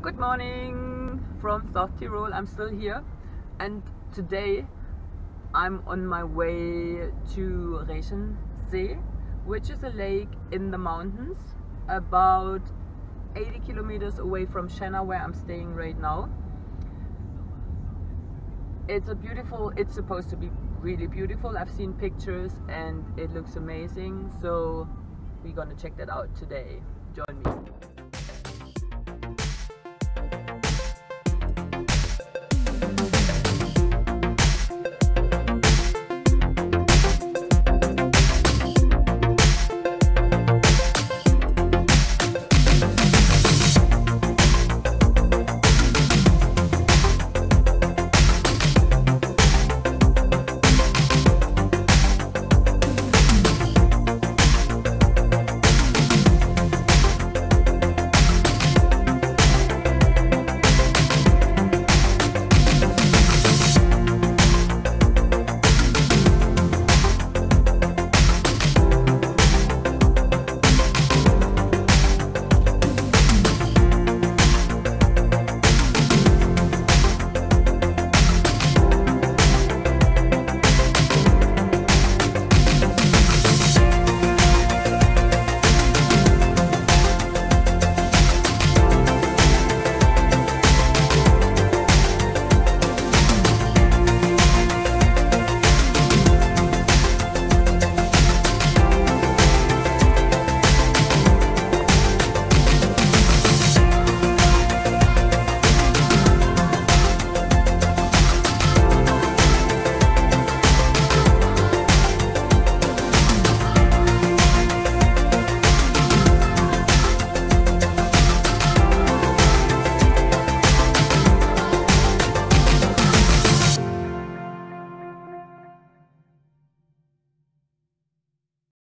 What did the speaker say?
Good morning from South Tyrol. I'm still here, and today I'm on my way to Reschen, which is a lake in the mountains about 80 kilometers away from Siena, where I'm staying right now. It's supposed to be really beautiful. I've seen pictures and it looks amazing, so we're gonna check that out today.